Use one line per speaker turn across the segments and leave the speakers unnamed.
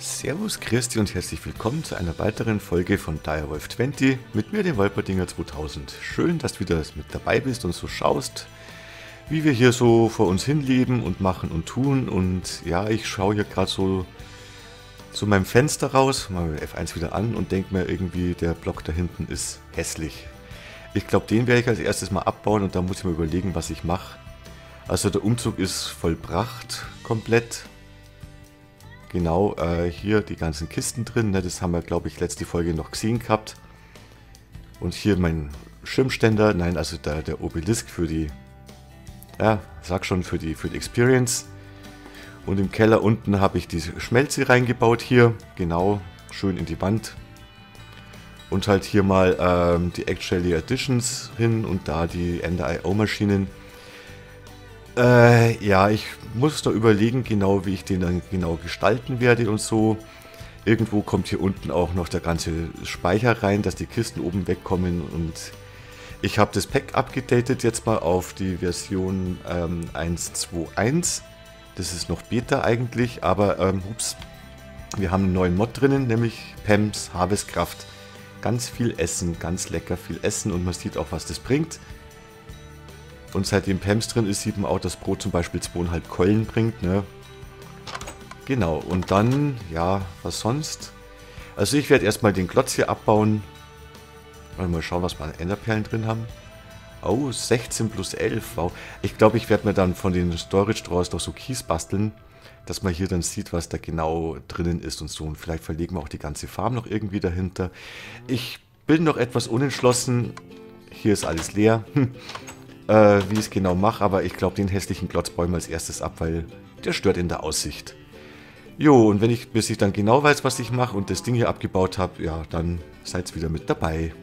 Servus, Christi und herzlich willkommen zu einer weiteren Folge von Direwolf 20 mit mir, dem Wolperdinger 2000. Schön, dass du wieder mit dabei bist und so schaust, wie wir hier so vor uns hinleben und machen und tun. Und ja, ich schaue hier gerade so zu meinem Fenster raus, mal F1 wieder an und denke mir irgendwie, der Block da hinten ist hässlich. Ich glaube, den werde ich als erstes mal abbauen und dann muss ich mir überlegen, was ich mache. Also der Umzug ist vollbracht, komplett. Genau, hier die ganzen Kisten drin, ne, das haben wir, glaube ich, letzte Folge noch gesehen gehabt. Und hier mein Schirmständer, nein, also der Obelisk für die, ja, sag schon, für die Experience. Und im Keller unten habe ich die Schmelze reingebaut hier, genau, schön in die Wand. Und halt hier mal die Actually Editions hin und da die Ender.io-Maschinen. Ja, ich muss da überlegen, genau wie ich den dann genau gestalten werde und so. Irgendwo kommt hier unten auch noch der ganze Speicher rein, dass die Kisten oben wegkommen. Und ich habe das Pack abgedatet jetzt mal auf die Version 1.2.1. Das ist noch Beta eigentlich, aber ups, wir haben einen neuen Mod drinnen, nämlich Pams Harvestkraft. Ganz viel Essen, ganz lecker viel Essen und man sieht auch, was das bringt. Und seitdem Pams drin ist, sieht man auch, dass Brot zum Beispiel 2,5 Keulen bringt, ne? Genau, und dann, ja, was sonst? Also ich werde erstmal den Klotz hier abbauen. Mal schauen, was wir an Enderperlen drin haben. Oh, 16 plus 11, wow. Ich glaube, ich werde mir dann von den Storage Drawers noch so Kies basteln, dass man hier dann sieht, was da genau drinnen ist und so. Und vielleicht verlegen wir auch die ganze Farm noch irgendwie dahinter. Ich bin noch etwas unentschlossen. Hier ist alles leer. Wie ich es genau mache, aber ich glaube, den hässlichen Klotz bauen wir als erstes ab, weil der stört in der Aussicht. Jo, und bis ich dann genau weiß, was ich mache und das Ding hier abgebaut habe, ja, dann seid wieder mit dabei.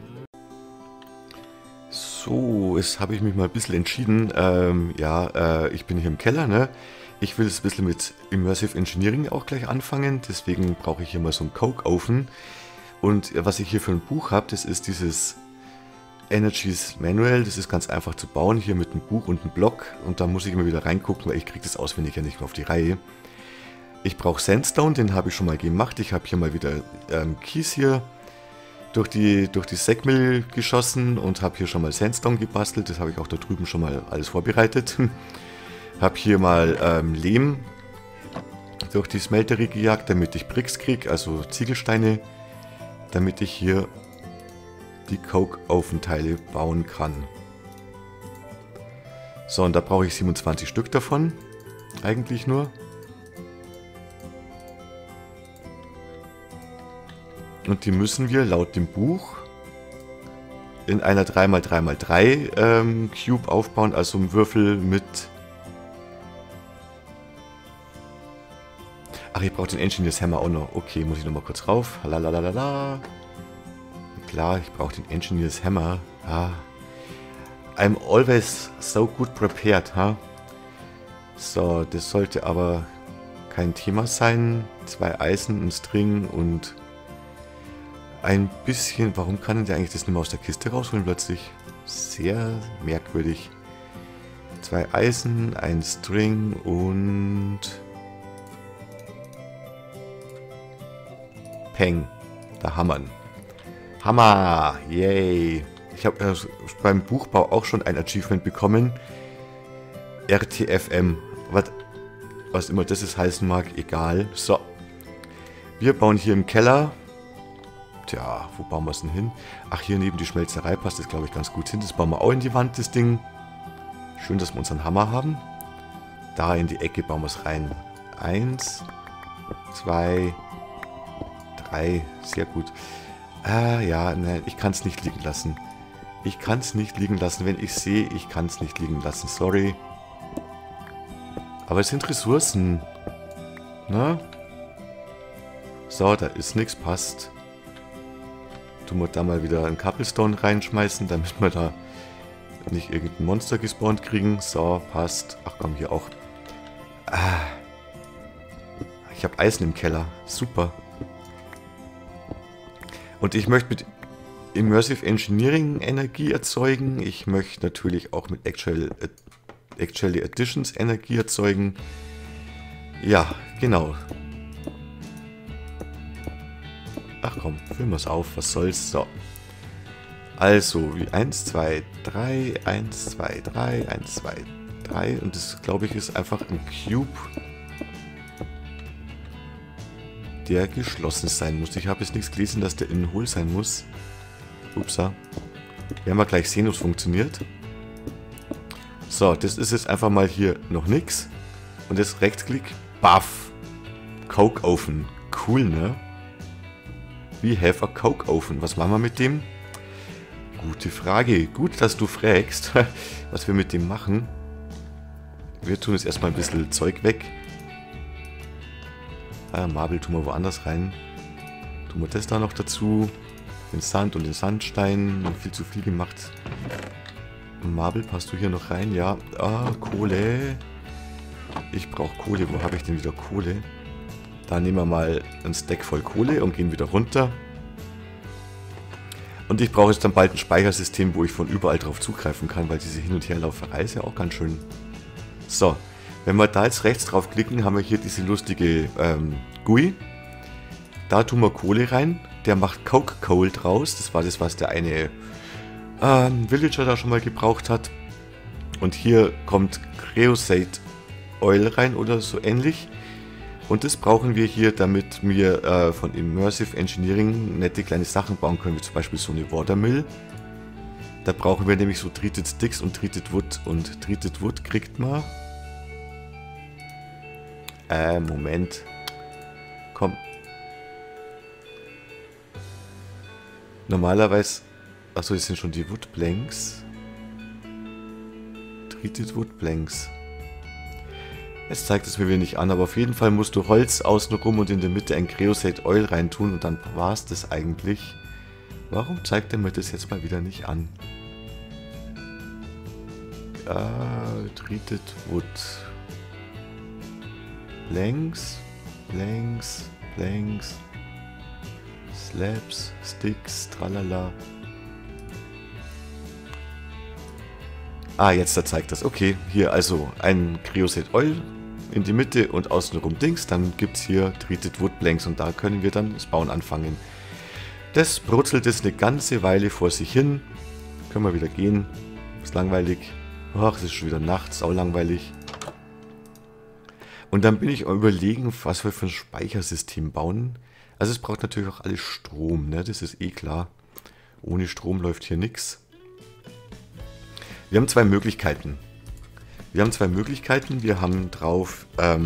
So, jetzt habe ich mich mal ein bisschen entschieden. Ich bin hier im Keller, ne? Ich will jetzt ein bisschen mit Immersive Engineering auch gleich anfangen, deswegen brauche ich hier mal so einen Coke-Ofen. Und was ich hier für ein Buch habe, das ist dieses Energies Manual, das ist ganz einfach zu bauen, hier mit einem Buch und einem Block. Und da muss ich immer wieder reingucken, weil ich kriege das auswendig ja nicht mehr auf die Reihe. Ich brauche Sandstone, den habe ich schon mal gemacht. Ich habe hier mal wieder Kies hier durch die Sägmill geschossen und habe hier schon mal Sandstone gebastelt. Das habe ich auch da drüben schon mal alles vorbereitet. Habe hier mal Lehm durch die Smelterie gejagt, damit ich Bricks kriege, also Ziegelsteine, damit ich hier die Coke-Ofenteile bauen kann. So, und da brauche ich 27 Stück davon. Eigentlich nur. Und die müssen wir laut dem Buch in einer 3x3x3 Cube aufbauen, also ein Würfel mit... Ach, ich brauche den Engineer's Hammer auch noch. Okay, muss ich nochmal kurz rauf. Lalalala. Klar, ich brauche den Engineer's Hammer. Ah. I'm always so good prepared, ha? So, das sollte aber kein Thema sein. 2 Eisen, ein String und ein bisschen... Warum kann der eigentlich das nicht mehr aus der Kiste rausholen plötzlich? Sehr merkwürdig. 2 Eisen, ein String und... Peng. Da hammern. Hammer! Yay! Ich habe beim Buchbau auch schon ein Achievement bekommen. RTFM. Was immer das heißen mag, egal. So. Wir bauen hier im Keller. Tja, wo bauen wir es denn hin? Ach, hier neben die Schmelzerei passt das, glaube ich, ganz gut hin. Das bauen wir auch in die Wand, das Ding. Schön, dass wir unseren Hammer haben. Da in die Ecke bauen wir es rein. 1, 2, 3. Sehr gut. Ah, ja, nein, ich kann es nicht liegen lassen. Ich kann es nicht liegen lassen. Wenn ich sehe, ich kann es nicht liegen lassen. Sorry. Aber es sind Ressourcen. Na? So, da ist nichts, passt. Tun wir da mal wieder einen Cobblestone reinschmeißen, damit wir da nicht irgendein Monster gespawnt kriegen. So, passt. Ach komm, hier auch. Ah. Ich habe Eisen im Keller. Super. Und ich möchte mit Immersive Engineering Energie erzeugen. Ich möchte natürlich auch mit Actually Editions Energie erzeugen. Ja, genau. Ach komm, füllen wir es auf, was soll's. So. Also, wie 1, 2, 3, 1, 2, 3, 1, 2, 3. Und das, glaube ich, ist einfach ein Cube, der geschlossen sein muss. Ich habe jetzt nichts gelesen, dass der innen hohl sein muss. Upsa. Werden wir gleich sehen, ob es funktioniert. So, das ist jetzt einfach mal hier noch nichts. Und jetzt Rechtsklick. Baff. Coke Oven. Cool, ne? We have a Coke Oven. Was machen wir mit dem? Gute Frage. Gut, dass du fragst, was wir mit dem machen. Wir tun jetzt erstmal ein bisschen Zeug weg. Marble tun wir woanders rein. Tun wir das da noch dazu. Den Sand und den Sandstein. Viel zu viel gemacht. Marble, passt du hier noch rein? Ja. Kohle. Ich brauche Kohle. Wo habe ich denn wieder Kohle? Da nehmen wir mal ein Stack voll Kohle und gehen wieder runter. Und ich brauche jetzt dann bald ein Speichersystem, wo ich von überall drauf zugreifen kann, weil diese Hin- und Herlauferei ist ja auch ganz schön. So, wenn wir da jetzt rechts drauf klicken, haben wir hier diese lustige GUI. Da tun wir Kohle rein. Der macht Coke Coal draus. Das war das, was der eine Villager da schon mal gebraucht hat. Und hier kommt Creosote Oil rein oder so ähnlich. Und das brauchen wir hier, damit wir von Immersive Engineering nette kleine Sachen bauen können, wie zum Beispiel so eine Watermill. Da brauchen wir nämlich so Treated Sticks und Treated Wood. Und Treated Wood kriegt man... Moment. Komm. Normalerweise... Achso, das sind schon die Wood Blanks. Treated Wood Blanks. Es zeigt es mir wieder nicht an, aber auf jeden Fall musst du Holz außenrum und in der Mitte ein Creosote Oil reintun und dann war es das eigentlich. Warum zeigt er mir das jetzt mal wieder nicht an? Treated Wood. Planks, Planks, Planks, Slabs, Sticks, tralala. Jetzt da zeigt das. Okay, hier also ein Creosote Oil in die Mitte und außenrum Dings. Dann gibt es hier Treated Wood Blanks und da können wir dann das Bauen anfangen. Das brutzelt jetzt eine ganze Weile vor sich hin. Können wir wieder gehen. Ist langweilig. Ach, es ist schon wieder Nacht, sau langweilig. Und dann bin ich am Überlegen, was wir für ein Speichersystem bauen. Also es braucht natürlich auch alles Strom, ne? Das ist eh klar. Ohne Strom läuft hier nichts. Wir haben zwei Möglichkeiten. Wir haben drauf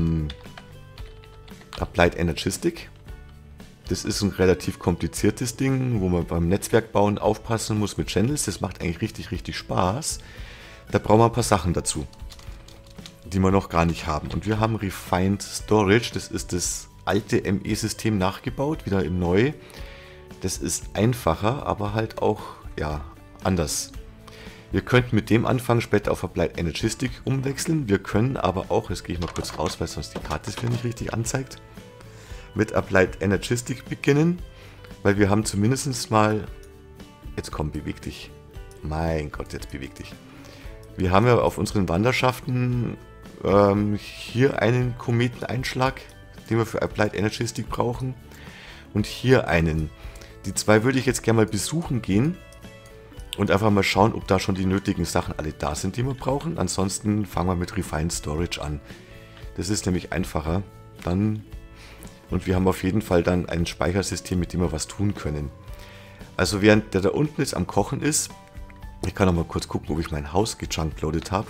Applied Energistic. Das ist ein relativ kompliziertes Ding, wo man beim Netzwerkbauen aufpassen muss mit Channels. Das macht eigentlich richtig, richtig Spaß. Da brauchen wir ein paar Sachen dazu, die wir noch gar nicht haben. Und wir haben Refined Storage. Das ist das alte ME-System nachgebaut, wieder im Neu. Das ist einfacher, aber halt auch ja, anders. Wir könnten mit dem anfangen, später auf Applied Energistic umwechseln. Wir können aber auch, jetzt gehe ich mal kurz raus, weil sonst die Karte es mir nicht richtig anzeigt, mit Applied Energistic beginnen, weil wir haben zumindest mal, jetzt komm, beweg dich. Mein Gott, jetzt beweg dich. Wir haben ja auf unseren Wanderschaften hier einen Kometeneinschlag, den wir für Applied Energistic brauchen. Und hier einen. Die zwei würde ich jetzt gerne mal besuchen gehen. Und einfach mal schauen, ob da schon die nötigen Sachen alle da sind, die wir brauchen. Ansonsten fangen wir mit Refined Storage an. Das ist nämlich einfacher. Und wir haben auf jeden Fall dann ein Speichersystem, mit dem wir was tun können. Also während der da unten jetzt am Kochen ist, ich kann noch mal kurz gucken, ob ich mein Haus gejunkloadet habe.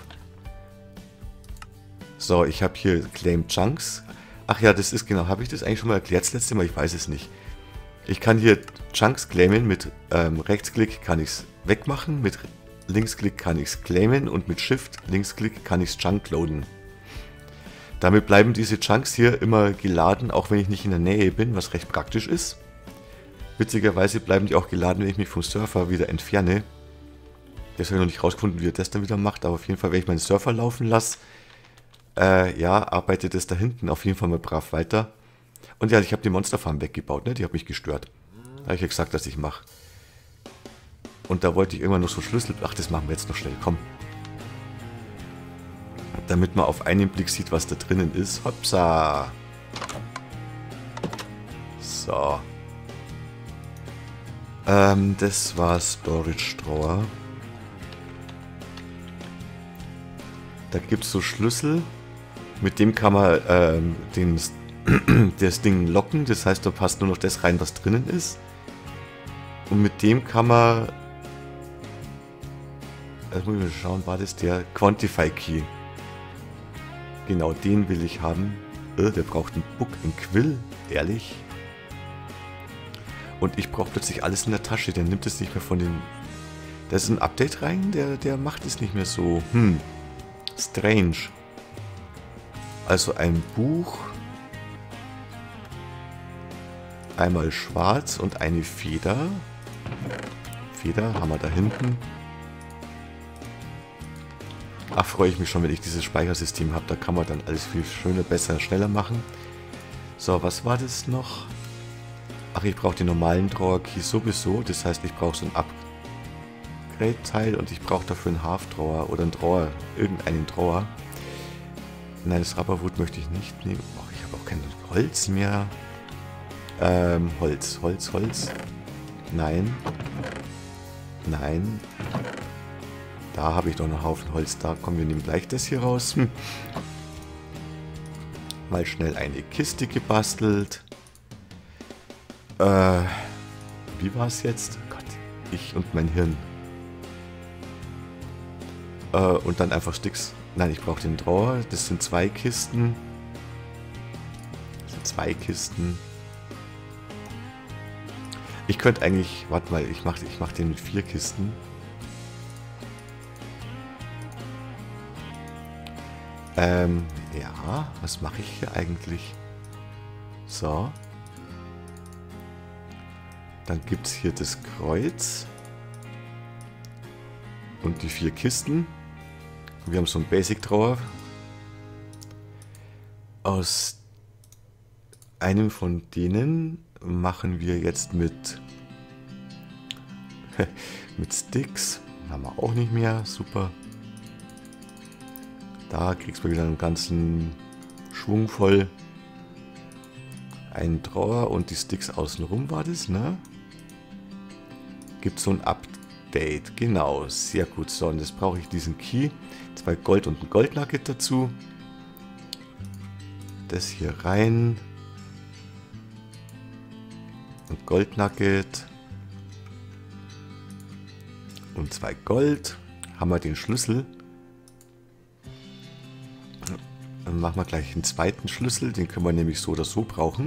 So, ich habe hier Claim Chunks. Ach ja, das ist genau, habe ich das eigentlich schon mal erklärt das letzte Mal? Ich weiß es nicht. Ich kann hier Chunks claimen, mit Rechtsklick kann ich es wegmachen, mit Linksklick kann ich es claimen und mit Shift Linksklick kann ich es chunkloaden. Damit bleiben diese Chunks hier immer geladen, auch wenn ich nicht in der Nähe bin, was recht praktisch ist. Witzigerweise bleiben die auch geladen, wenn ich mich vom Surfer wieder entferne. Jetzt habe ich noch nicht rausgefunden, wie er das dann wieder macht, aber auf jeden Fall, wenn ich meinen Surfer laufen lasse, ja, arbeitet das da hinten auf jeden Fall mal brav weiter. Und ja, ich habe die Monsterfarm weggebaut, ne? Die hat mich gestört. Da habe ich ja gesagt, dass ich mache. Und da wollte ich irgendwann noch so Schlüssel... Ach, das machen wir jetzt noch schnell, komm. Damit man auf einen Blick sieht, was da drinnen ist. Hopsa. So. Das war Storage Drawer. Da gibt es so Schlüssel. Mit dem kann man das Ding locken. Das heißt, da passt nur noch das rein, was drinnen ist. Und mit dem kann man... Jetzt muss ich mal schauen, war das der Quantify Key? Genau, den will ich haben. Der braucht einen Book, einen Quill. Ehrlich? Und ich brauche plötzlich alles in der Tasche. Der nimmt es nicht mehr von den... Da ist ein Update rein, der macht es nicht mehr so. Strange. Also ein Buch. Einmal schwarz und eine Feder. Feder haben wir da hinten. Ach, freue ich mich schon, wenn ich dieses Speichersystem habe. Da kann man dann alles viel schöner, besser, schneller machen. So, was war das noch? Ach, ich brauche den normalen Drawer Key sowieso. Das heißt, ich brauche so ein Upgrade-Teil und ich brauche dafür einen Half-Drawer oder einen Drawer, irgendeinen Drawer. Nein, das Rubberwood möchte ich nicht nehmen. Oh, ich habe auch kein Holz mehr. Holz. Nein. Nein. Da habe ich doch noch einen Haufen Holz. Da kommen wir, nehmen gleich das hier raus. Mal schnell eine Kiste gebastelt. Wie war es jetzt? Oh Gott, ich und mein Hirn. Und dann einfach Sticks. Nein, ich brauche den Drawer. Das sind 2 Kisten. Ich könnte eigentlich... Warte mal, ich mach den mit 4 Kisten. Ja, was mache ich hier eigentlich? So. Dann gibt es hier das Kreuz. Und die 4 Kisten. Wir haben so einen Basic Drawer. Aus einem von denen machen wir jetzt mit Sticks. Haben wir auch nicht mehr. Super. Da kriegst du wieder einen ganzen Schwung voll. Ein Drawer und die Sticks außenrum war das, ne? Gibt so ein Update. Genau, sehr gut. So, und jetzt brauche ich diesen Key. 2 Gold und ein Goldnugget dazu. Das hier rein. Und Goldnugget. Und 2 Gold. Haben wir den Schlüssel. Dann machen wir gleich einen zweiten Schlüssel. Den können wir nämlich so oder so brauchen.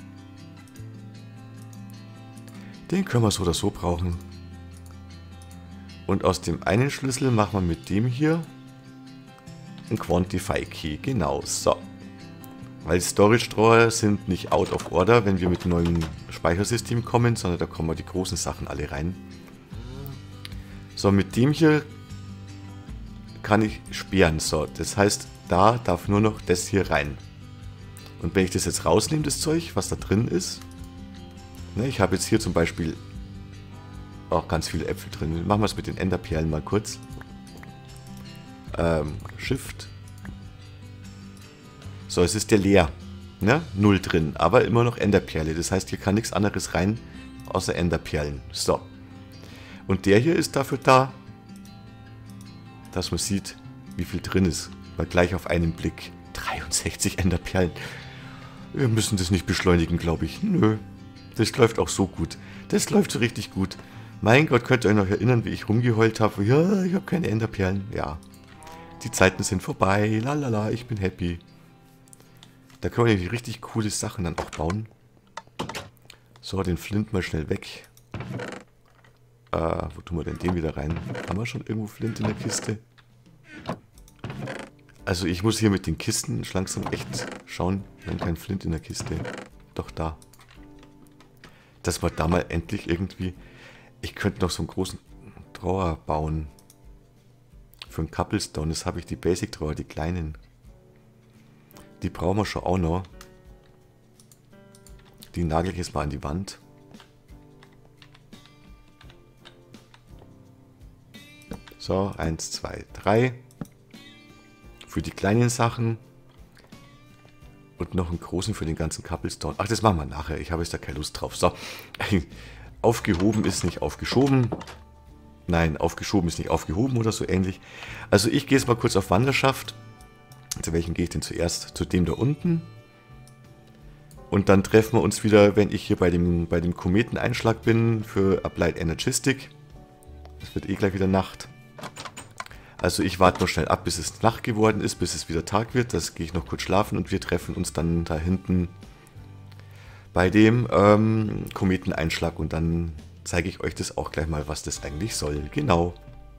Und aus dem einen Schlüssel machen wir mit dem hier einen Quantify Key. Genau, so. Weil Storage Drawer sind nicht out of order, wenn wir mit dem neuen Speichersystem kommen, sondern da kommen die großen Sachen alle rein. So, mit dem hier kann ich sperren. So, das heißt, da darf nur noch das hier rein. Und wenn ich das jetzt rausnehme, das Zeug, was da drin ist, ne, ich habe jetzt hier zum Beispiel auch ganz viele Äpfel drin. Machen wir es mit den Enderperlen mal kurz. Shift. So, es ist der leer. Ne? 0 drin, aber immer noch Enderperle. Das heißt, hier kann nichts anderes rein, außer Enderperlen. So. Und der hier ist dafür da, dass man sieht, wie viel drin ist. Mal gleich auf einen Blick. 63 Enderperlen. Wir müssen das nicht beschleunigen, glaube ich. Nö. Das läuft auch so gut. Das läuft so richtig gut. Mein Gott, könnt ihr euch noch erinnern, wie ich rumgeheult habe? Ja, ich habe keine Enderperlen. Ja. Die Zeiten sind vorbei. Lalala, ich bin happy. Da können wir nämlich richtig coole Sachen dann auch bauen. So, den Flint mal schnell weg. Wo tun wir denn den wieder rein? Haben wir schon irgendwo Flint in der Kiste? Also ich muss hier mit den Kisten langsam echt schauen. Wir haben keinen Flint in der Kiste. Doch da. Dass wir da mal endlich irgendwie... Ich könnte noch so einen großen Drawer bauen. Für einen Cobblestone. Das habe ich die Basic Drawer, die kleinen. Die brauchen wir schon auch noch. Die nagel ich jetzt mal an die Wand. So, 1, 2, 3. Für die kleinen Sachen. Und noch einen großen für den ganzen Cobblestone. Ach, das machen wir nachher. Ich habe jetzt da keine Lust drauf. So. aufgehoben ist nicht aufgeschoben. Nein, aufgeschoben ist nicht aufgehoben oder so ähnlich. Also ich gehe jetzt mal kurz auf Wanderschaft. Zu welchem gehe ich denn zuerst? Zu dem da unten. Und dann treffen wir uns wieder, wenn ich hier bei dem Kometeneinschlag bin, für Applied Energistic. Es wird eh gleich wieder Nacht. Also ich warte noch schnell ab, bis es Nacht geworden ist, bis es wieder Tag wird. Das gehe ich noch kurz schlafen und wir treffen uns dann da hinten bei dem Kometeneinschlag. Und dann zeige ich euch das auch gleich mal, was das eigentlich soll. Genau.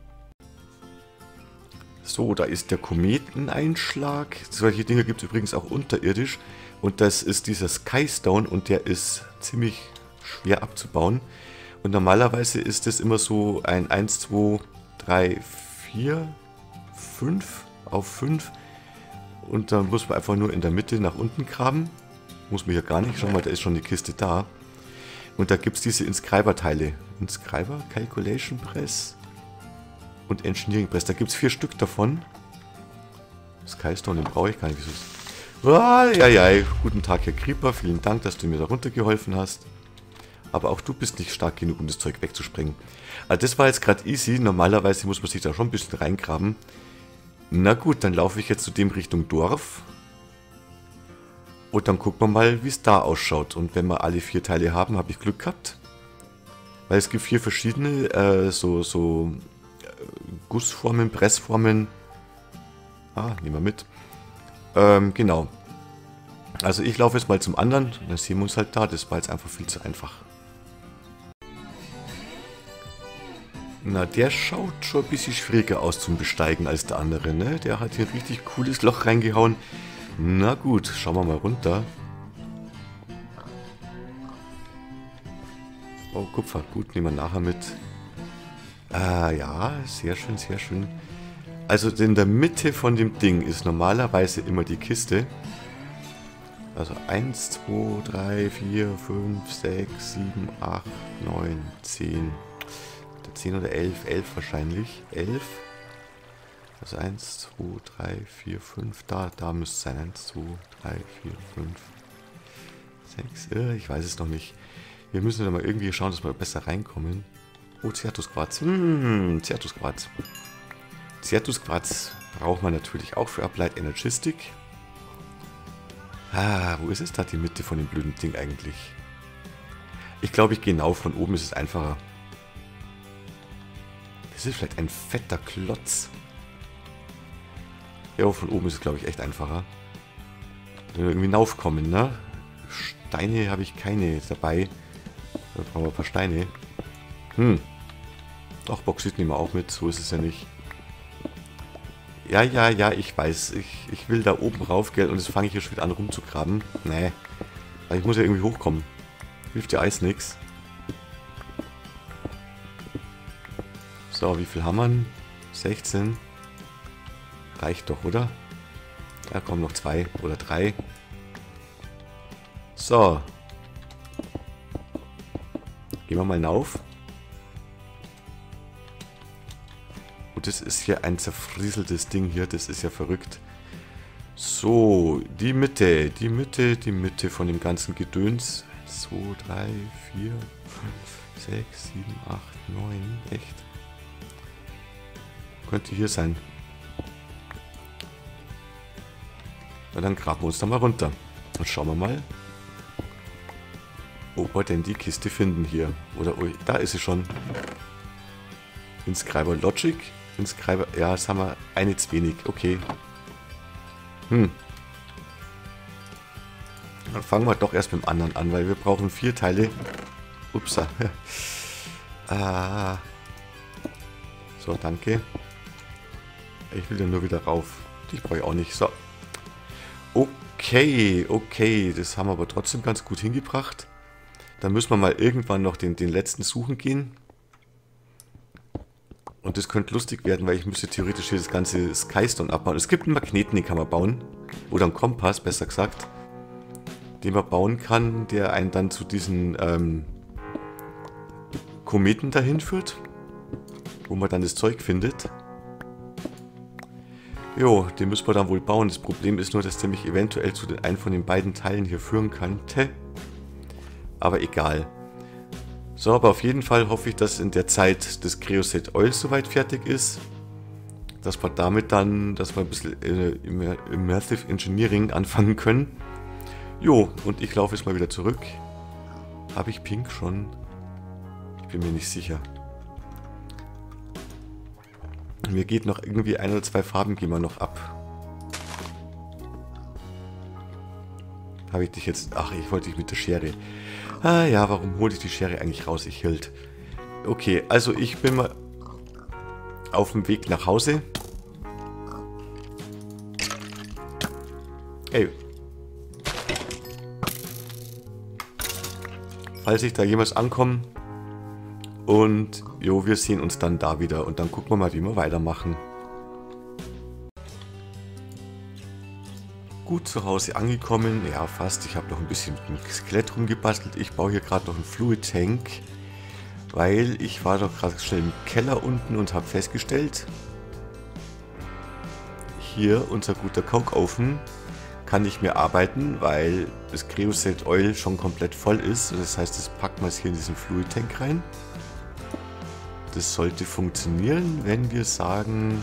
So, da ist der Kometeneinschlag. Solche Dinge gibt es übrigens auch unterirdisch. Und das ist dieser Skystone und der ist ziemlich schwer abzubauen. Und normalerweise ist es immer so ein 1, 2, 3, 4, 5 auf 5. Und dann muss man einfach nur in der Mitte nach unten graben. Muss man hier gar nicht. Schau mal, da ist schon die Kiste da. Und da gibt es diese Inscriber-Teile. Inscriber, Calculation Press und Engineering Press. Da gibt es 4 Stück davon. Skystone, den brauche ich gar nicht. Ja. Guten Tag, Herr Creeper. Vielen Dank, dass du mir da runtergeholfen hast. Aber auch du bist nicht stark genug, um das Zeug wegzusprengen. Also das war jetzt gerade easy. Normalerweise muss man sich da schon ein bisschen reingraben. Na gut, dann laufe ich jetzt zu dem Richtung Dorf. Und dann gucken wir mal, wie es da ausschaut. Und wenn wir alle 4 Teile haben, habe ich Glück gehabt. Weil es gibt 4 verschiedene Gussformen, Pressformen. Nehmen wir mit. Genau. Also ich laufe jetzt mal zum anderen. Dann sehen wir uns halt da. Das war jetzt einfach viel zu einfach. Na, der schaut schon ein bisschen schwieriger aus zum Besteigen als der andere, ne? Der hat hier ein richtig cooles Loch reingehauen. Na gut, schauen wir mal runter. Oh, Kupfer. Gut, nehmen wir nachher mit. Ja, sehr schön, sehr schön. Also in der Mitte von dem Ding ist normalerweise immer die Kiste. Also 1, 2, 3, 4, 5, 6, 7, 8, 9, 10. 10 oder 11, 11 wahrscheinlich. 11. Also 1, 2, 3, 4, 5. Da müsste es sein. 1, 2, 3, 4, 5, 6. Ich weiß es noch nicht. Wir müssen da mal irgendwie schauen, dass wir besser reinkommen. Oh, Certusquarz. Certusquarz. Certusquarz braucht man natürlich auch für Applied Energistic. Wo ist es da, die Mitte von dem blöden Ding eigentlich? Ich glaube, ich gehe genau von oben, ist es einfacher. Das ist vielleicht ein fetter Klotz. Ja, von oben ist es, glaube ich, echt einfacher. Wenn wir irgendwie hinaufkommen, ne? Steine habe ich keine dabei. Da brauchen wir ein paar Steine. Doch, Bauxit nehmen wir auch mit. So ist es ja nicht. Ja, ich weiß. Ich will da oben rauf, gell? Und jetzt fange ich hier schon wieder an rumzugraben. Nee. Aber ich muss ja irgendwie hochkommen. Hilft ja Eis nix. So, wie viel haben wir? 16. Reicht doch, oder? Da kommen noch 2 oder 3. So. Gehen wir mal hinauf. Und das ist hier ein zerfrieseltes Ding hier. Das ist ja verrückt. So, die Mitte von dem ganzen Gedöns. 2, 3, 4, 5, 6, 7, 8, 9. Echt? Könnte hier sein. Na, dann graben wir uns da mal runter. Und schauen wir mal, ob wir denn die Kiste finden hier. Oder, oh, da ist sie schon. Inscriber Logic. Inscriber, ja, jetzt haben wir eine zu wenig. Okay. Dann fangen wir doch erst mit dem anderen an, weil wir brauchen 4 Teile. Upsa. So, danke. Ich will ja nur wieder rauf. Die brauche ich auch nicht. So. Okay. Das haben wir aber trotzdem ganz gut hingebracht. Dann müssen wir mal irgendwann noch den letzten suchen gehen. Und das könnte lustig werden, weil ich müsste theoretisch hier das ganze Skystone abbauen. Es gibt einen Magneten, den kann man bauen. Oder einen Kompass, besser gesagt. Den man bauen kann, der einen dann zu diesen Kometen dahin führt. Wo man dann das Zeug findet. Jo, den müssen wir dann wohl bauen. Das Problem ist nur, dass der mich eventuell zu einem von den beiden Teilen hier führen könnte. Aber egal. So, aber auf jeden Fall hoffe ich, dass in der Zeit das Creosote Oil soweit fertig ist. Dass wir damit dann, dass wir ein bisschen Immersive Engineering anfangen können. Jo, und ich laufe jetzt mal wieder zurück. Habe ich Pink schon? Ich bin mir nicht sicher. Mir geht noch irgendwie 1 oder 2 Farben gehen wir noch ab. Habe ich dich jetzt... Ach, ich wollte dich mit der Schere. Ah ja, warum hole ich die Schere eigentlich raus? Ich hielt. Okay, also ich bin mal auf dem Weg nach Hause. Ey. Falls ich da jemals ankomme. Und jo, wir sehen uns dann da wieder. Und dann gucken wir mal, wie wir weitermachen. Gut zu Hause angekommen. Ja, fast. Ich habe noch ein bisschen mit dem Skelett rumgebastelt. Ich baue hier gerade noch einen Fluid Tank. Weil ich war doch gerade schnell im Keller unten und habe festgestellt, hier unser guter Kochofen kann nicht mehr arbeiten, weil das Creosote Oil schon komplett voll ist. Das heißt, das packen wir jetzt hier in diesen Fluid Tank rein. Das sollte funktionieren, wenn wir sagen,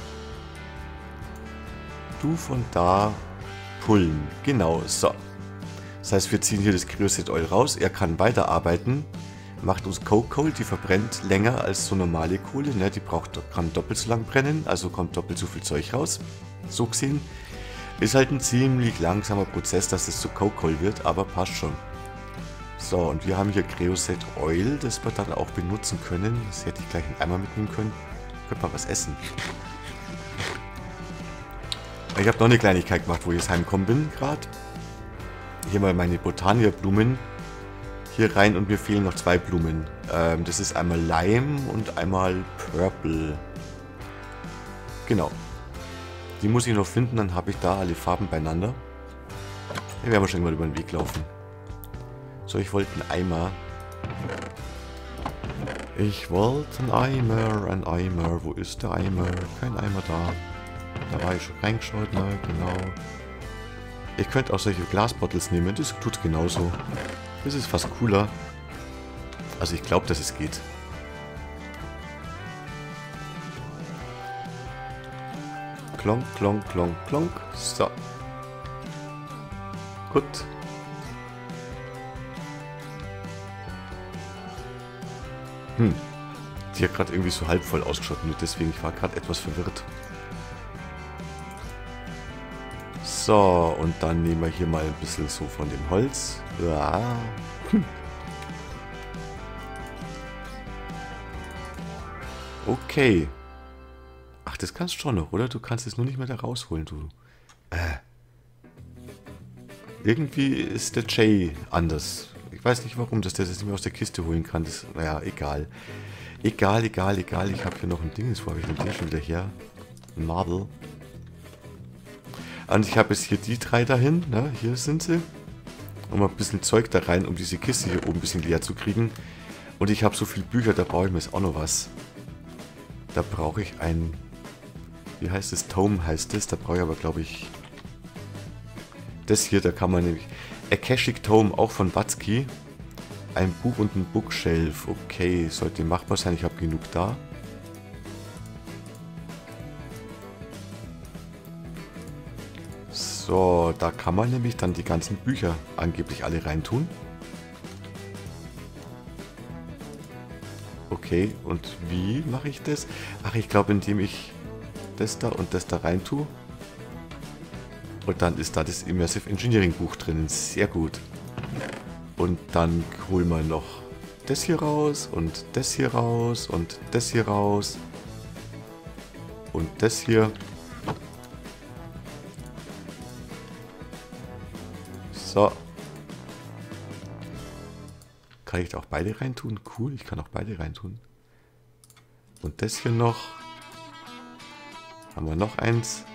du von da pullen. Genau, so. Das heißt, wir ziehen hier das Creosote Oil raus. Er kann weiterarbeiten. Macht uns Coke Coal, die verbrennt länger als so normale Kohle. Ne? Die kann doppelt so lang brennen, also kommt doppelt so viel Zeug raus. So gesehen. Ist halt ein ziemlich langsamer Prozess, dass es zu Coke Coal wird, aber passt schon. So, und wir haben hier Creosote Oil, das wir dann auch benutzen können. Das hätte ich gleich einen Eimer mitnehmen können. Könnte mal was essen. Ich habe noch eine Kleinigkeit gemacht, wo ich jetzt heimgekommen bin gerade. Hier mal meine Botania-Blumen hier rein und mir fehlen noch 2 Blumen. Das ist einmal Lime und einmal Purple. Genau. Die muss ich noch finden, dann habe ich da alle Farben beieinander. Hier werden wir schon mal über den Weg laufen. So, ich wollte einen Eimer. Ich wollte einen Eimer. Wo ist der Eimer? Kein Eimer da. Da war ich schon reingeschaut, ne? Genau. Ich könnte auch solche Glasbottles nehmen, das tut genauso. Das ist fast cooler. Also ich glaube, dass es geht. Klonk, klonk, klonk, klonk. So. Gut. Die hat gerade irgendwie so halb voll ausgeschaut und deswegen ich war gerade etwas verwirrt. So, und dann nehmen wir hier mal ein bisschen so von dem Holz. Ja. Okay. Ach, das kannst du schon noch, oder? Du kannst es nur nicht mehr da rausholen, du. Irgendwie ist der Jay anders. Ich weiß nicht warum, dass der das nicht mehr aus der Kiste holen kann. Das, naja, egal. Egal. Ich habe hier noch ein Ding. Wo habe ich denn den schon wieder her? Ein Marble. Und ich habe jetzt hier die 3 dahin. Ne? Hier sind sie. Und mal ein bisschen Zeug da rein, um diese Kiste hier oben ein bisschen leer zu kriegen. Und ich habe so viele Bücher, da brauche ich mir jetzt auch noch was. Da brauche ich ein... Wie heißt es? Tome heißt es. Da brauche ich aber, glaube ich... Das hier, da kann man nämlich... Akashic Tome, auch von Watzki. Ein Buch und ein Bookshelf. Okay, sollte machbar sein. Ich habe genug da. So, da kann man nämlich dann die ganzen Bücher angeblich alle reintun. Okay, und wie mache ich das? Ach, ich glaube, indem ich das da und das da rein tue. Und dann ist da das Immersive Engineering Buch drin. Sehr gut. Und dann holen wir noch das hier raus und das hier raus und das hier raus. Und das hier. So. Kann ich da auch beide reintun? Cool, ich kann auch beide reintun. Und das hier noch. Haben wir noch eins.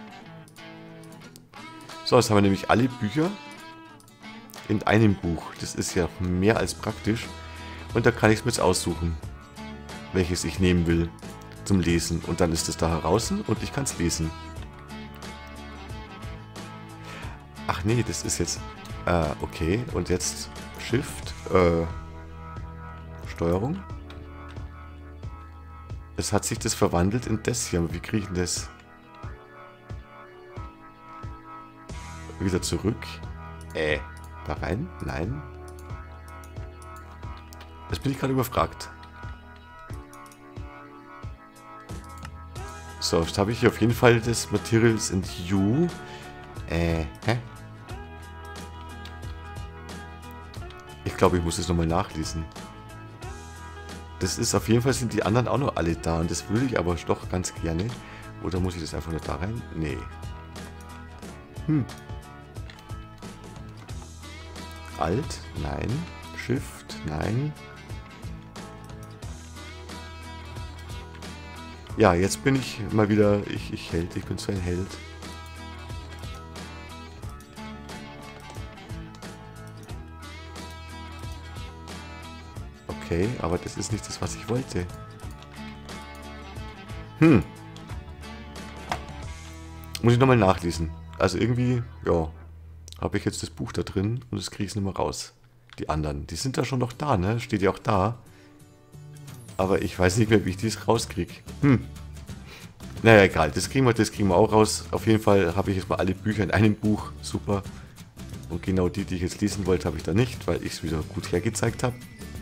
So, jetzt haben wir nämlich alle Bücher in einem Buch. Das ist ja mehr als praktisch. Und da kann ich es mir jetzt aussuchen, welches ich nehmen will zum Lesen. Und dann ist es da heraus und ich kann es lesen. Ach nee, das ist jetzt... okay, und jetzt Shift, Steuerung. Es hat sich das verwandelt in das hier. Wie kriege ich denn das? Wieder zurück. Da rein? Nein. Das bin ich gerade überfragt. So, jetzt habe ich hier auf jeden Fall das Materials and You. Hä? Ich glaube, ich muss es nochmal nachlesen. Das ist auf jeden Fall, sind die anderen auch noch alle da. Und das würde ich aber doch ganz gerne. Oder muss ich das einfach nur da rein? Nee. Alt? Nein. Shift? Nein. Ja, jetzt bin ich mal wieder, ich Held, ich bin so ein Held. Okay, aber das ist nicht das, was ich wollte. Muss ich nochmal nachlesen. Also irgendwie, ja, habe ich jetzt das Buch da drin und das kriege ich nicht mehr raus. Die anderen, die sind da schon noch da, ne? Steht ja auch da. Aber ich weiß nicht mehr, wie ich das rauskriege. Naja, egal. Das kriegen wir auch raus. Auf jeden Fall habe ich jetzt mal alle Bücher in einem Buch. Super. Und genau die ich jetzt lesen wollte, habe ich da nicht, weil ich es wieder gut hergezeigt habe.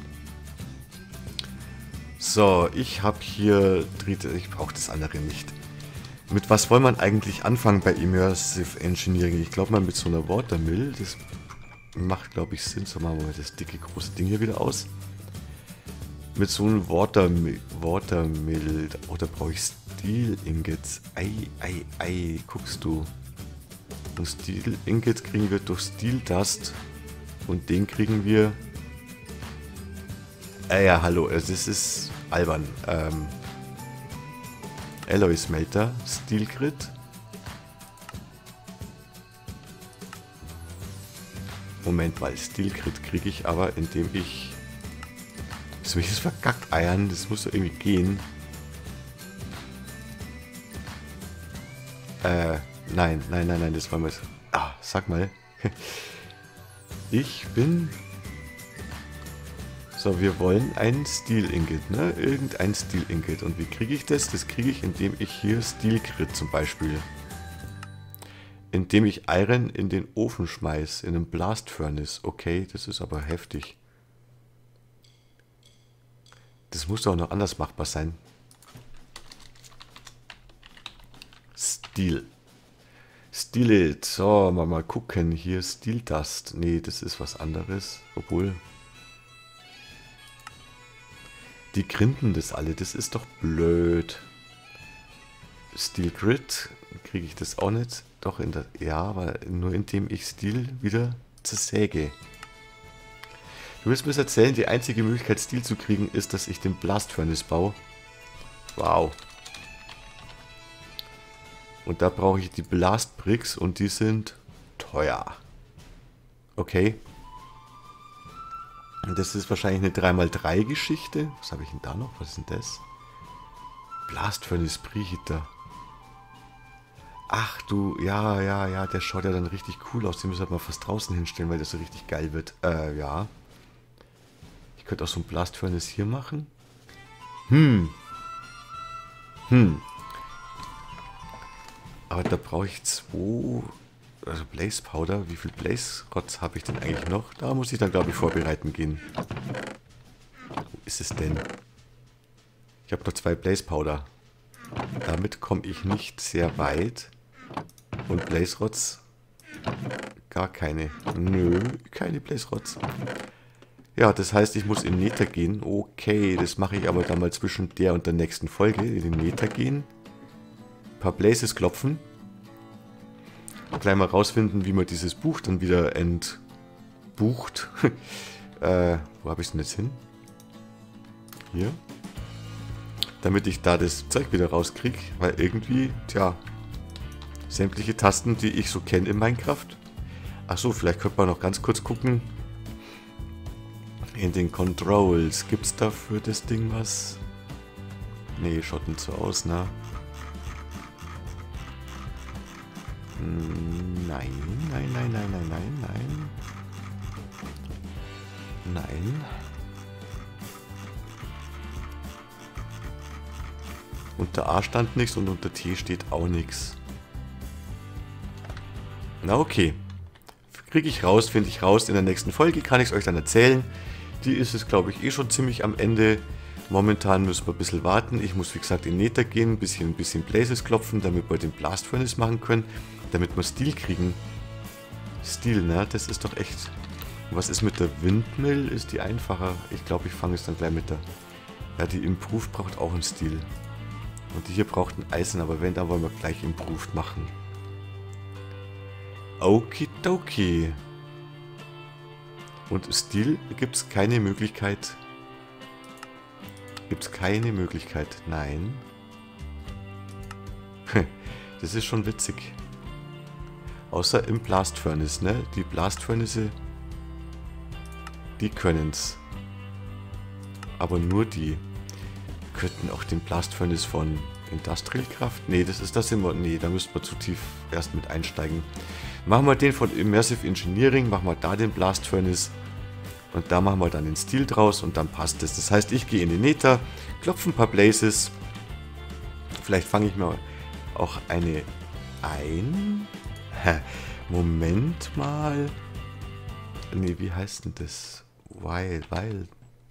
So, ich habe hier... Ich brauche das andere nicht. Mit was soll man eigentlich anfangen bei Immersive Engineering? Ich glaube mal mit so einer Watermill. Das macht, glaube ich, Sinn. So, machen wir mal das dicke, große Ding hier wieder aus. Mit so einem Watermill. Oder brauche ich Steel Ingots? Ei, guckst du. Und Steel Ingots kriegen wir durch Steel Dust. Und den kriegen wir... ja, hallo, das ist albern. Alloy Smelter, Steel Grid. Moment mal, Steel Grid kriege ich aber, indem ich... Soll ich das verkackt eiern? Das muss doch irgendwie gehen. Nein, das war mal... sag mal. Ich bin... So, wir wollen ein Steel Ingot, ne? Irgendein Steel Ingot. Und wie kriege ich das? Das kriege ich, indem ich hier Steel Grid zum Beispiel. Indem ich Iron in den Ofen schmeiße, in einen Blast Furnace. Okay, das ist aber heftig. Das muss doch noch anders machbar sein. Steel. Steel it. So, mal gucken. Hier Steel Dust. Nee, das ist was anderes. Obwohl... Die grinden das alle. Das ist doch blöd. Steel Grid. Kriege ich das auch nicht? Doch, in der... Ja, aber nur indem ich Steel wieder zersäge. Du willst mir das erzählen, die einzige Möglichkeit Steel zu kriegen, ist, dass ich den Blast Furnace baue. Wow. Und da brauche ich die Blast Bricks und die sind teuer. Okay. Und das ist wahrscheinlich eine 3x3 Geschichte. Was habe ich denn da noch? Was ist denn das? Blast Furnace Preheater. Ach du, ja, der schaut ja dann richtig cool aus. Den müssen wir mal fast draußen hinstellen, weil das so richtig geil wird. Ja. Ich könnte auch so ein Blast Furnace hier machen. Aber da brauche ich 2... Also Blaze Powder. Wie viel Blaze Rods habe ich denn eigentlich noch? Da muss ich dann, glaube ich, vorbereiten gehen. Wo ist es denn? Ich habe noch 2 Blaze Powder. Damit komme ich nicht sehr weit. Und Blaze Rods? Gar keine. Nö, keine Blaze Rods. Ja, das heißt, ich muss in Nether gehen. Okay, das mache ich aber dann mal zwischen der und der nächsten Folge. In den Nether gehen. Ein paar Blazes klopfen. Gleich mal rausfinden, wie man dieses Buch dann wieder entbucht. Wo habe ich es denn jetzt hin? Hier. Damit ich da das Zeug wieder rauskriege. Weil irgendwie, tja, sämtliche Tasten, die ich so kenne in Minecraft. Achso, vielleicht könnte man noch ganz kurz gucken. In den Controls. Gibt es da für das Ding was? Nee, schaut nicht so aus, ne? Nein. Unter A stand nichts und unter T steht auch nichts. Na okay. Kriege ich raus, finde ich raus. In der nächsten Folge kann ich es euch dann erzählen. Die ist es, glaube ich, eh schon ziemlich am Ende. Momentan müssen wir ein bisschen warten. Ich muss, wie gesagt, in Nether gehen, ein bisschen Blazes klopfen, damit wir den Blast Furnace machen können, damit wir Steel kriegen. Steel, ne? Das ist doch echt... Was ist mit der Windmill? Ist die einfacher? Ich glaube, ich fange es dann gleich mit der... Ja, die Improved braucht auch einen Steel. Und die hier braucht ein Eisen, aber wenn, dann wollen wir gleich Improved machen. Okidoki. Und Steel gibt es keine Möglichkeit... Gibt es keine Möglichkeit? Nein. Das ist schon witzig. Außer im Blast Furnace, ne? Die Blast Furnace, die können's. Aber nur die. Könnten auch den Blast Furnace von Industrial Kraft? Ne, das ist das immer. Ne, da müssten wir zu tief erst mit einsteigen. Machen wir den von Immersive Engineering, machen wir da den Blast Furnace. Und da machen wir dann den Steel draus und dann passt es. Das heißt, ich gehe in den Nether, klopfe ein paar Blazes. Vielleicht fange ich mir auch eine ein. Moment mal. Ne, wie heißt denn das? Weil.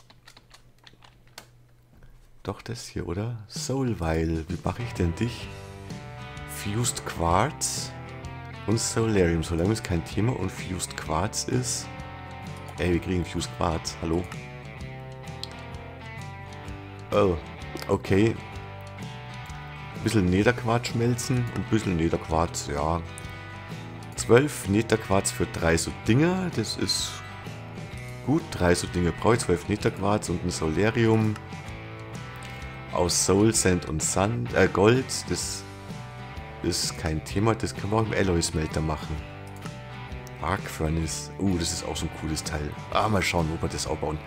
Doch das hier, oder? Soulvile. Wie mache ich denn dich? Fused Quartz und Solarium. Solarium ist kein Thema und Fused Quartz ist... Ey, wir kriegen Fused Quartz. Hallo? Oh, okay. Ein bisschen Netherquarz schmelzen und ein bisschen Netherquarz, ja. 12 Netherquarz für 3 so Dinger. Das ist gut. 3 so Dinge brauche ich. 12 Netherquarz und ein Solarium. Aus Soul, Sand und Sand. Gold. Das ist kein Thema. Das können wir auch im Alloy-Smelter machen. Arc Furnace. Das ist auch so ein cooles Teil. Mal schauen, ob wir das auch bauen.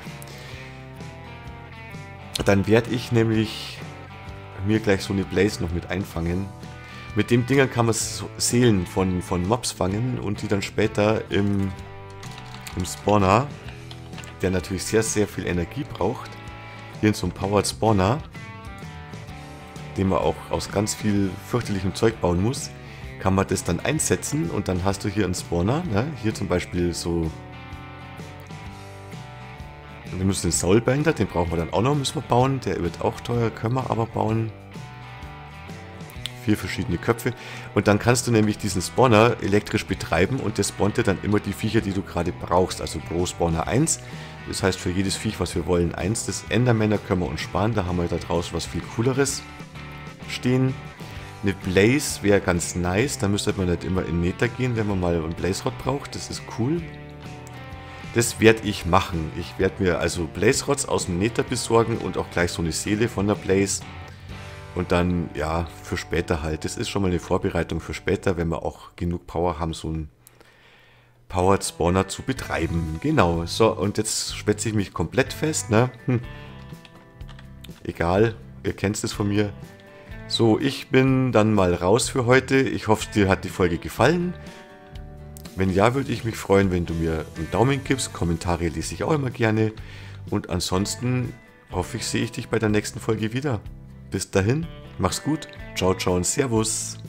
Dann werde ich nämlich mir gleich so eine Blaze noch mit einfangen. Mit dem Dingern kann man Seelen von Mobs fangen und die dann später im Spawner, der natürlich sehr, sehr viel Energie braucht, hier in so einem Powered Spawner, den man auch aus ganz viel fürchterlichem Zeug bauen muss, kann man das dann einsetzen und dann hast du hier einen Spawner, ne? Hier zum Beispiel so, wir müssen den Soulbender, den brauchen wir dann auch noch, müssen wir bauen, der wird auch teuer, können wir aber bauen. 4 verschiedene Köpfe und dann kannst du nämlich diesen Spawner elektrisch betreiben und der spawnt dir dann immer die Viecher, die du gerade brauchst, also pro Spawner 1, das heißt für jedes Viech, was wir wollen, 1, das Endermänner können wir uns sparen, da haben wir da draußen was viel Cooleres stehen. Eine Blaze wäre ganz nice, da müsste man nicht immer in Nether gehen, wenn man mal einen Blaze Rod braucht, das ist cool. Das werde ich machen. Ich werde mir also Blaze Rods aus dem Nether besorgen und auch gleich so eine Seele von der Blaze. Und dann, ja, für später halt. Das ist schon mal eine Vorbereitung für später, wenn wir auch genug Power haben, so einen Powered Spawner zu betreiben. Genau, so, und jetzt schwätze ich mich komplett fest, ne? Egal, ihr kennt es von mir. So, ich bin dann mal raus für heute. Ich hoffe, dir hat die Folge gefallen. Wenn ja, würde ich mich freuen, wenn du mir einen Daumen gibst. Kommentare lese ich auch immer gerne. Und ansonsten hoffe ich, sehe ich dich bei der nächsten Folge wieder. Bis dahin, mach's gut. Ciao, ciao und Servus.